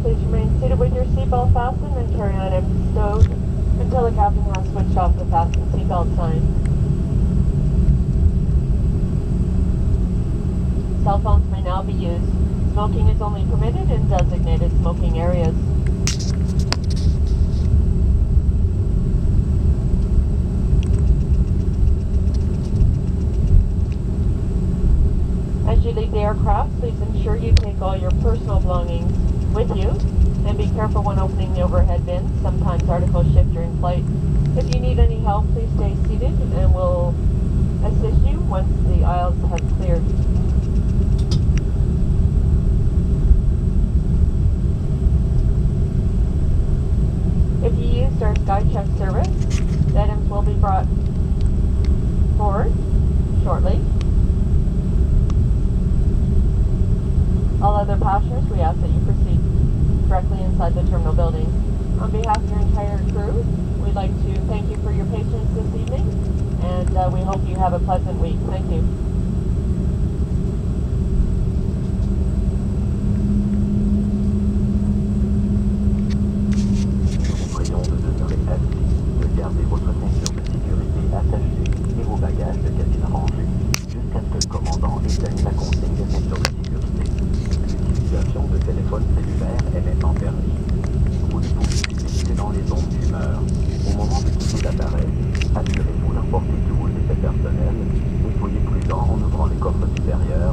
Please remain seated with your seatbelt fastened and carry on empty stowed until the captain has switched off the fasten seatbelt sign. Cell phones may now be used. Smoking is only permitted in designated smoking areas. As you leave the aircraft, please ensure you take all your personal belongings with you and be careful when opening the overhead bins. Sometimes articles shift during flight. If you need any help, please stay seated and we'll assist you once the aisles have cleared. If you used our SkyCheck service, the items will be brought forward shortly. All other passengers, we ask that you proceed directly inside the terminal building. On behalf of your entire crew, we'd like to thank you for your patience this evening, and we hope you have a pleasant week. Thank you. Nous vous prions de demeurer assis, de garder votre ceinture de sécurité attachée et vos bagages de cabine rangés jusqu'à ce que le commandant éteigne la consigne de ceinture de sécurité. L'utilisation de téléphone cellulaire est maintenant permise. Vous ne pouvez utiliser dans les zones d'humeur. Au moment de quitter l'appareil, assurez-vous d'emporter tout vos effets personnels et soyez prudent en ouvrant les coffres supérieurs